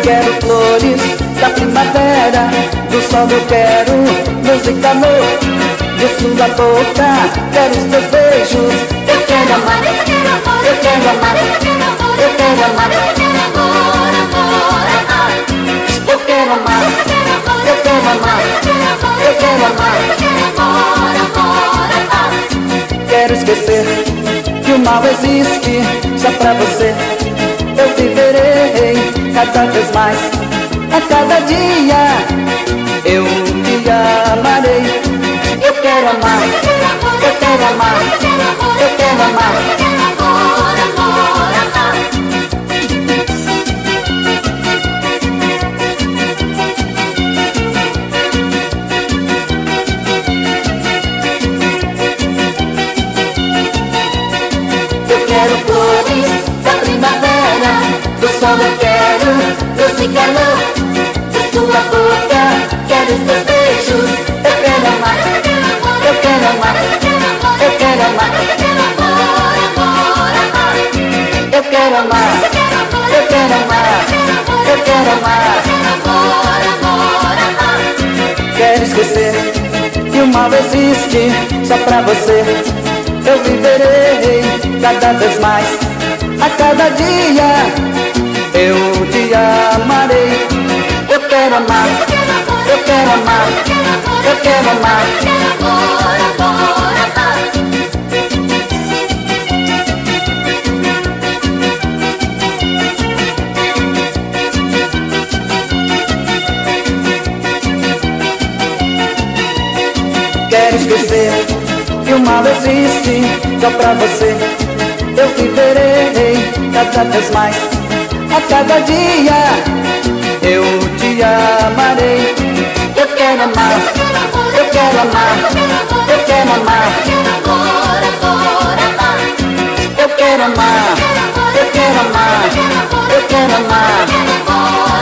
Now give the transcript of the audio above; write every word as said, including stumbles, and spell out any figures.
quero flores da primavera, do sol eu quero música, amor, de sua boca quero os teus beijos. Eu quero amar, eu quero amar, eu quero amar, eu quero amar, eu quero amor, amor, amar. Eu quero amar, eu quero amar, eu quero amar, eu quero amor, amor, amar. Quero esquecer que o mal existe só pra você. Eu viverei cada vez mais, a cada dia eu te amarei. Eu quero amar, eu quero amar, eu quero amar, eu quero amor, amor, amar. Eu quero flores da primavera, do sol eu quero doce calor, de sua boca quero os teus beijos. Eu quero amar, eu quero amar, eu quero amar, eu quero amor, amor, amar. Eu quero amar, eu quero amar, eu quero amar, amor, amor, amar. Quero esquecer que o mal existe só pra você. Eu viverei cada vez mais, a cada dia eu te amarei. Eu quero amar, eu quero amar, eu quero amar, amor, amor, amar. Quero esquecer que o mal existe só pra você. Eu viverei cada vez mais, a cada dia eu te amarei. Eu quero amar, eu quero amar, eu quero amar, amor, amor, amar. Eu quero amar, eu quero amar, eu quero amar, amor.